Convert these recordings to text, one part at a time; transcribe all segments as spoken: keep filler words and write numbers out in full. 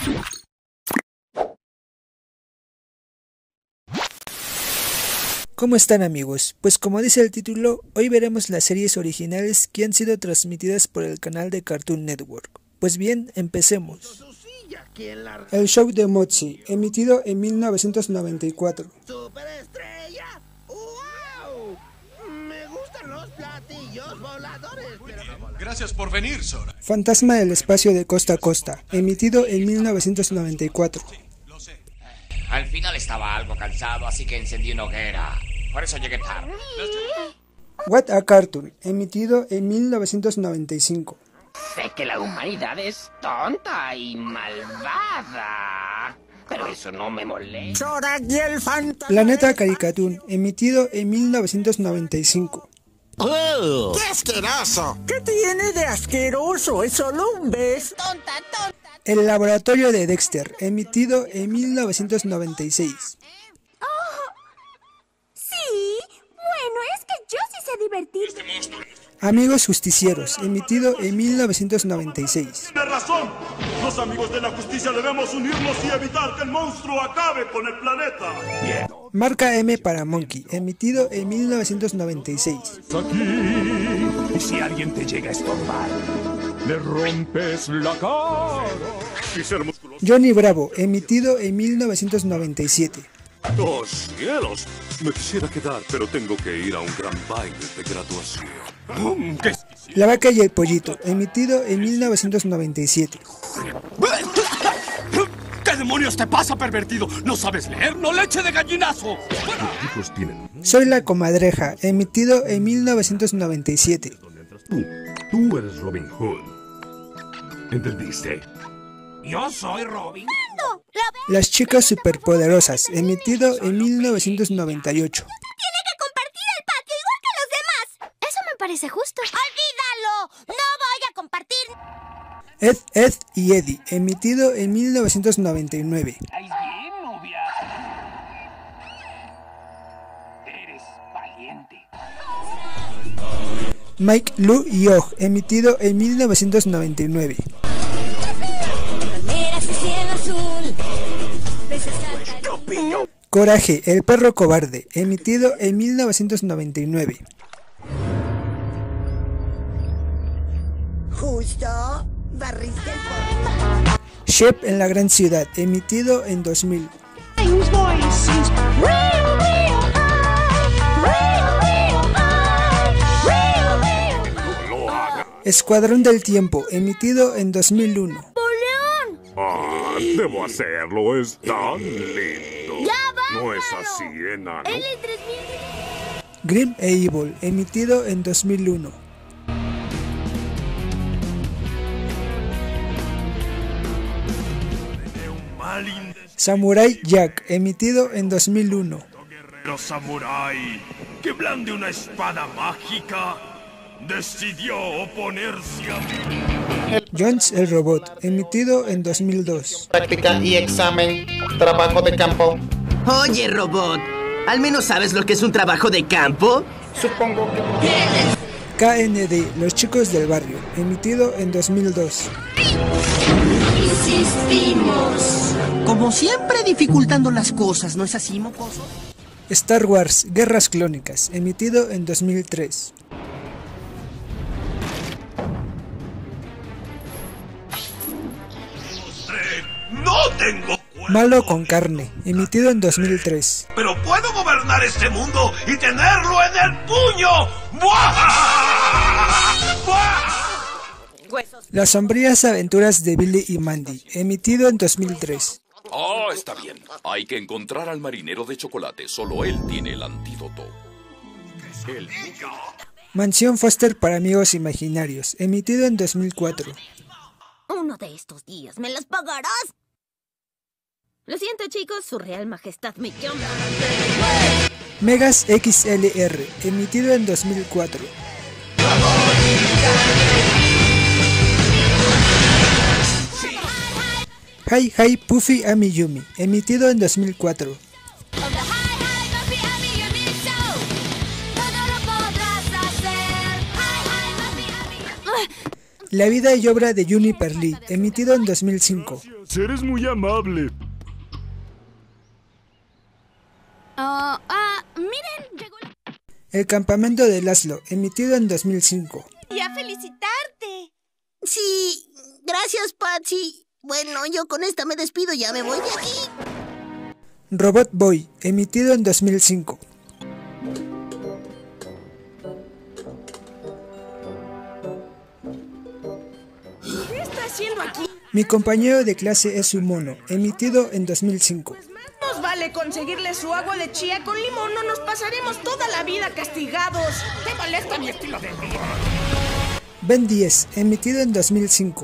¿Cómo están, amigos? Pues como dice el título, hoy veremos las series originales que han sido transmitidas por el canal de Cartoon Network. Pues bien, empecemos. El show de Mochi, emitido en mil novecientos noventa y cuatro. ¡Superestrella! ¡Wow! Me gustan los platillos voladores, pero no... Gracias por venir, Sora. Fantasma del espacio de costa a costa, emitido en mil novecientos noventa y cuatro. Lo sé. Al final estaba algo cansado, así que encendí una hoguera. Por eso llegué tarde. What a Cartoon, emitido en mil novecientos noventa y cinco. Sé que la humanidad es tonta y malvada, pero eso no me molesta. Sora y el fantasma. Planeta Caricatoon, emitido en mil novecientos noventa y cinco. ¡Oh! ¡Qué asqueroso! ¿Qué tiene de asqueroso? Es solo un beso. Tonta, tonta. El laboratorio de Dexter, emitido en mil novecientos noventa y seis. Sí, bueno, es que yo sí sé divertirme. Amigos Justicieros, emitido en mil novecientos noventa y seis. Tiene razón. Los amigos de la justicia debemos unirnos y evitar que el monstruo acabe con el planeta. Bien. Marca M para Monkey, emitido en mil novecientos noventa y seis. Aquí, y si alguien te llega a estorbar, le rompes la cara. Y ser musculoso. Johnny Bravo, emitido en mil novecientos noventa y siete. ¡Oh, cielos! Me quisiera quedar, pero tengo que ir a un gran baile de graduación. Mm, ¡Qué exquisito! La Vaca y el Pollito, emitido en mil novecientos noventa y siete. ¿Qué demonios te pasa, pervertido? ¿No sabes leer? ¡No leche de gallinazo! Los tienen. Soy la Comadreja, emitido en mil novecientos noventa y siete. Tú, tú eres Robin Hood. ¿Entendiste? Yo soy Robin. Las Chicas Superpoderosas, emitido en mil novecientos noventa y ocho. Tiene que compartir el patio igual que los demás. Eso me parece justo. ¡Olvídalo! ¡No voy a compartir! Ed, Ed y Eddie, emitido en mil novecientos noventa y nueve. ¿Estáis bien, novia? Eres valiente. Mike, Lou y Og, emitido en mil novecientos noventa y nueve. Coraje, el perro cobarde, emitido en mil novecientos noventa y nueve. Justo, barriste el polvo. Shep en la gran ciudad, emitido en dos mil. Escuadrón del Tiempo, emitido en dos mil uno. Ah, debo hacerlo, es tan lindo. ¡Ya va! No es así, enano. Él en tres mil. Grim e Evil, emitido en dos mil uno. Samurai Jack, emitido en dos mil uno. Guerrero samurái que blande una espada mágica decidió oponerse a mí. Jones el Robot, emitido en dos mil dos. Práctica y examen, trabajo de campo. Oye, robot, ¿al menos sabes lo que es un trabajo de campo? Supongo que... K N D, Los Chicos del Barrio, emitido en dos mil dos. Insistimos. Como siempre, dificultando las cosas, ¿no es así, mocoso? Star Wars, Guerras Clónicas, emitido en dos mil tres. ¡No tengo! Malo con carne, emitido en dos mil tres. ¡Pero puedo gobernar este mundo y tenerlo en el puño! ¡Buah! ¡Buah! Las sombrías aventuras de Billy y Mandy, emitido en dos mil tres. Oh, está bien. Hay que encontrar al marinero de chocolate. Solo él tiene el antídoto. El... Mansión Foster para amigos imaginarios, emitido en dos mil cuatro. Uno de estos días me las pagarás. Lo siento, chicos, su real majestad me llama. Megas X L R, emitido en dos mil cuatro. Hi Hi Puffy Amiyumi, emitido en dos mil cuatro. La vida y obra de Juniper Lee, emitido en dos mil cinco. Eres muy amable. Ah, uh, ah, uh, miren, llegó la... El campamento de Laszlo, emitido en dos mil cinco. ¡Y a felicitarte! Sí, gracias, Patsy. Bueno, yo con esta me despido, ya me voy de aquí. Robot Boy, emitido en dos mil cinco. ¿Qué está haciendo aquí? Mi compañero de clase es un mono, emitido en dos mil cinco. Nos vale conseguirle su agua de chía con limón, no nos pasaremos toda la vida castigados. ¿Te molesta mi estilo de vida? Ben diez, emitido en dos mil cinco.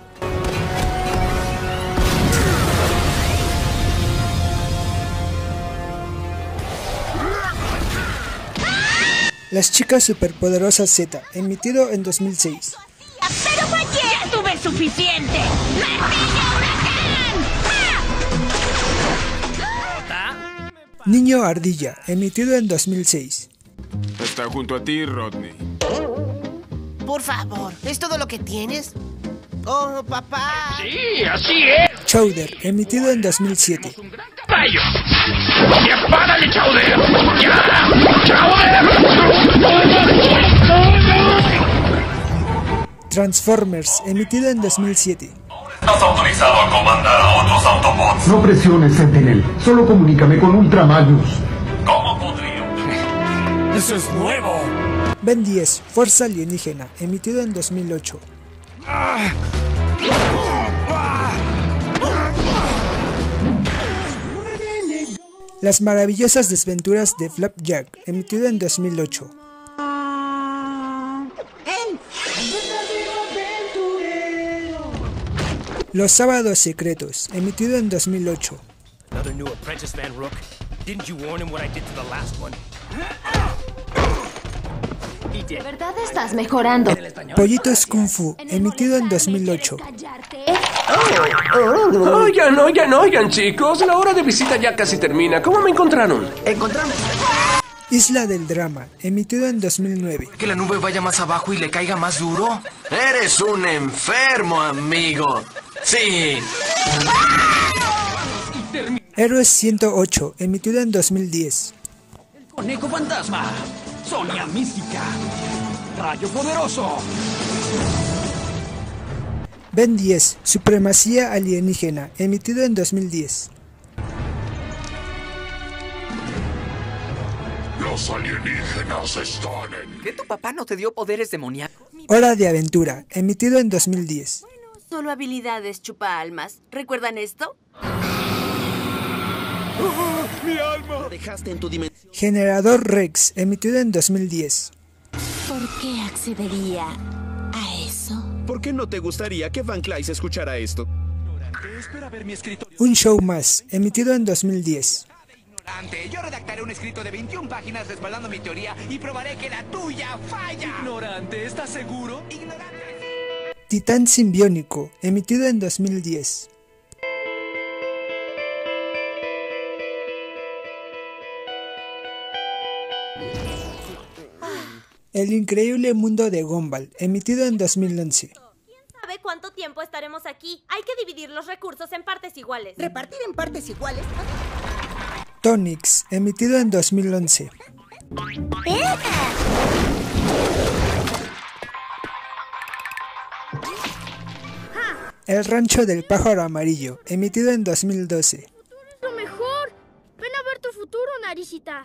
Las chicas superpoderosas Z, emitido en dos mil seis. ¡Pero fallé! ¡Ya tuve suficiente! ¡Martillo huracán! ¡Ah! Niño Ardilla, emitido en dos mil seis. Está junto a ti, Rodney. Por favor, ¿es todo lo que tienes? Oh, papá. Sí, así es. Chowder, emitido en dos mil siete. ¡Caballo! ¡Y apágale, Chowder! ¡Ya! ¡Chowder! Transformers, emitido en dos mil siete. Estás autorizado a comandar a otros Autobots. No presiones, Sentinel. Solo comunícame con Ultra Magnus. ¿Cómo podría? ¡Eso es nuevo! Ben diez, Fuerza Alienígena, emitido en dos mil ocho. Las maravillosas desventuras de Flapjack, emitido en dos mil ocho. Los sábados secretos, emitido en dos mil ocho. Another new apprentice, Van Rook. Didn't you warn him what I did to the last one? ¿De verdad estás mejorando? Pollitos Kung Fu, emitido en dos mil ocho. Oigan, oigan, oigan, chicos. La hora de visita ya casi termina. ¿Cómo me encontraron? Encontramos. Isla del Drama, emitido en dos mil nueve. ¿Que la nube vaya más abajo y le caiga más duro? Eres un enfermo, amigo. Sí. Héroes ciento ocho, emitido en dos mil diez. El conejo fantasma. Sonia mística. Rayo poderoso. Ben diez, Supremacía Alienígena, emitido en dos mil diez. Los alienígenas están en... ¿Qué tu papá no te dio poderes demoníacos? Hora de Aventura, emitido en dos mil diez. Bueno, solo habilidades chupa almas. ¿Recuerdan esto? ¡Oh, mi alma! Lo dejaste en tu dimensión. Generador Rex, emitido en dos mil diez. ¿Por qué accedería a eso? ¿Por qué no te gustaría que Van Clyde escuchara esto? Espera ver mi escrito. Un show más, emitido en dos mil diez. Yo redactaré un escrito de veintiuna páginas respaldando mi teoría y probaré que la tuya falla. Ignorante, ¿estás seguro? Ignorante. Titán Simbiónico, emitido en dos mil diez. El increíble mundo de Gumball, emitido en dos mil once. ¿Quién sabe cuánto tiempo estaremos aquí? Hay que dividir los recursos en partes iguales. ¿Repartir en partes iguales? Tonix, emitido en dos mil once. El rancho del pájaro amarillo, emitido en dos mil doce. Lo mejor. Ven a ver tu futuro, naricita.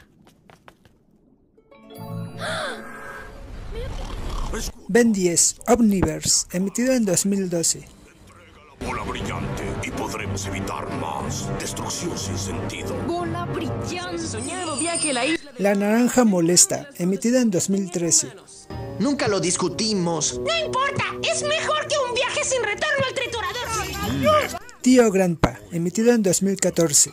Ben diez, Omniverse, emitido en dos mil doce. Bola brillante y podremos evitar más destrucción sin sentido. Bola brillante. Soñado viaje a la isla. La naranja molesta, emitida en dos mil trece. Nunca lo discutimos. No importa, es mejor que un viaje sin retorno al triturador. Tío Grandpa, emitido en dos mil catorce.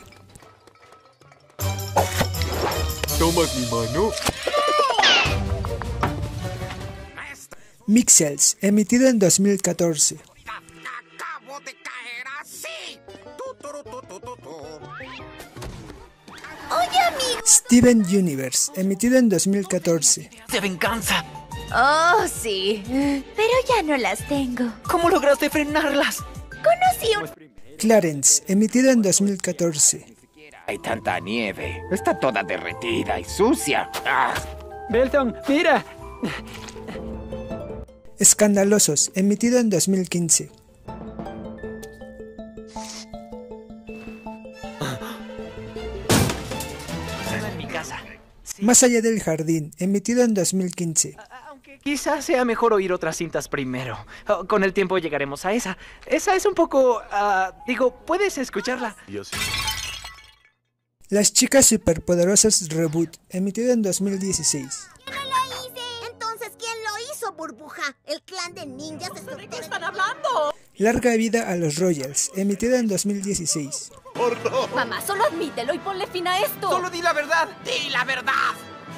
¿Tomas mi mano? Mixels, emitido en dos mil catorce. Acabo de caer así. Oye, amigo. Steven Universe, emitido en dos mil catorce. ¡De venganza! Oh, sí. Pero ya no las tengo. ¿Cómo lograste frenarlas? Conocí un... Clarence, emitido en dos mil catorce. Hay tanta nieve. Está toda derretida y sucia. ¡Ah! Belton, mira. Escandalosos, emitido en dos mil quince. En mi casa. Sí. Más allá del jardín, emitido en dos mil quince. Aunque quizás sea mejor oír otras cintas primero. Oh, con el tiempo llegaremos a esa. Esa es un poco... Uh, digo, puedes escucharla. Yo sí. Las chicas superpoderosas Reboot, emitido en dos mil dieciséis. ¡Yo no lo hice! Entonces, ¿quién lo hizo, Burbuja? ¿El clan de ninjas? ¿De qué están hablando? Larga vida a los Royals, emitido en dos mil dieciséis. Mamá, solo admítelo y ponle fin a esto. Solo di la verdad. ¡Di la verdad!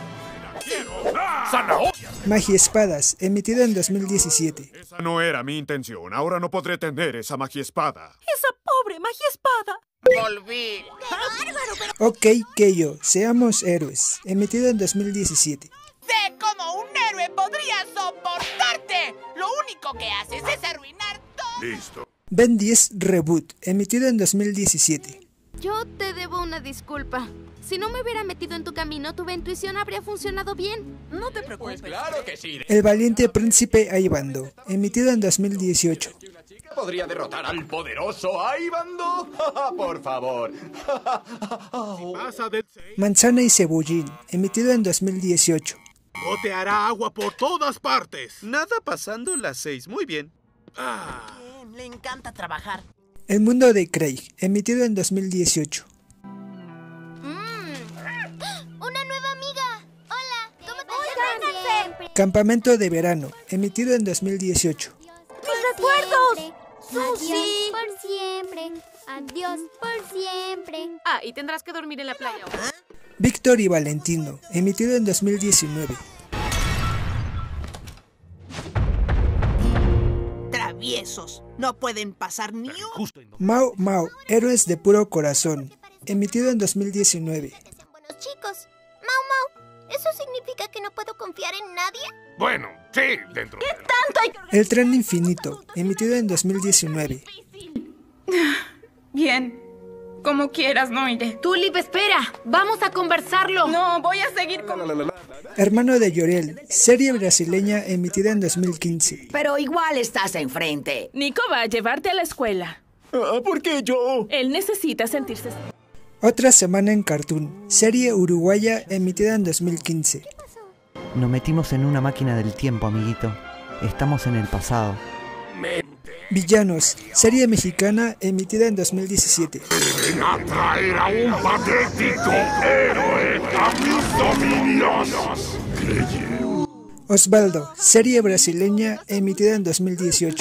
Magiespadas, emitido en dos mil diecisiete. Esa no era mi intención. Ahora no podré tener esa magiespada. Esa pobre magiespada. Volví. ¡Qué bárbaro! Pero... Ok, Keio, seamos héroes, emitido en dos mil diecisiete. Sé cómo un héroe podría soportarte. Lo único que haces es arruinar todo. Listo. Ben diez Reboot, emitido en dos mil diecisiete. Yo te debo una disculpa. Si no me hubiera metido en tu camino, tu intuición habría funcionado bien. No te preocupes. Pues claro que sí. El valiente príncipe Aibando, emitido en dos mil dieciocho. ¿Podría derrotar al poderoso Aibando? Por favor. Manzana y cebollín, emitido en dos mil dieciocho. Goteará agua por todas partes. Nada pasando las seis. Muy bien. Ah. Bien, le encanta trabajar. El mundo de Craig, emitido en dos mil dieciocho. ¡Una nueva amiga! Hola, ¿cómo te llamas? Campamento de verano, emitido en dos mil dieciocho. ¡Mis recuerdos! ¡Susi! Por siempre. Adiós por siempre. Ah, y tendrás que dormir en la playa. Víctor y Valentino, emitido en dos mil diecinueve. Traviesos. No pueden pasar ni un... Mao Mao, héroes de puro corazón, emitido en dos mil diecinueve. Buenos chicos. Mau Mau, ¿eso significa que no puedo confiar en nadie? Bueno, sí, dentro. ¿Qué tanto hay que... El tren infinito, emitido en dos mil diecinueve. Bien. Como quieras, no iré. Tulip, espera. Vamos a conversarlo. No, voy a seguir con... Hermano de Llorel, serie brasileña emitida en dos mil quince. Pero igual estás enfrente. Nico va a llevarte a la escuela. Ah, ¿por qué yo? Él necesita sentirse... Otra semana en Cartoon, serie uruguaya emitida en dos mil quince. Nos metimos en una máquina del tiempo, amiguito. Estamos en el pasado. Villanos, serie mexicana emitida en dos mil diecisiete. Ven a traer a un patético héroe a mis dominios. Osvaldo, serie brasileña emitida en dos mil dieciocho.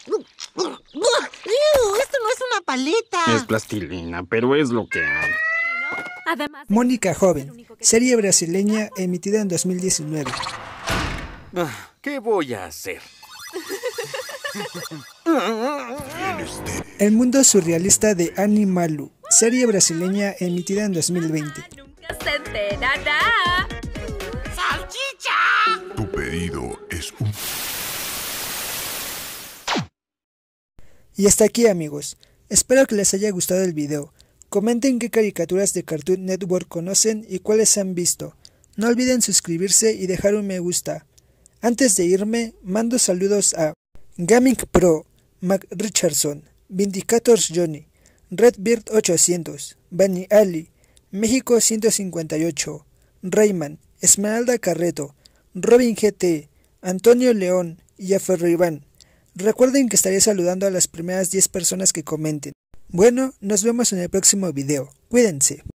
¡Esto no es una paleta! Es plastilina, pero es lo que hay. Además... Mónica Joven, serie brasileña emitida en dos mil diecinueve. ¿Qué voy a hacer? El mundo surrealista de Animalu, serie brasileña emitida en dos mil veinte. Nunca se enterará. ¡Salchicha! Tu pedido es un... Y hasta aquí, amigos. Espero que les haya gustado el video. Comenten qué caricaturas de Cartoon Network conocen y cuáles han visto. No olviden suscribirse y dejar un me gusta. Antes de irme, mando saludos a Gaming Pro, Mac Richardson, Vindicators Johnny, Redbeard ochocientos, Bunny Ali, México ciento cincuenta y ocho, Rayman, Esmeralda Carreto, Robin G T, Antonio León y Aferro Iván. Recuerden que estaré saludando a las primeras diez personas que comenten. Bueno, nos vemos en el próximo video. Cuídense.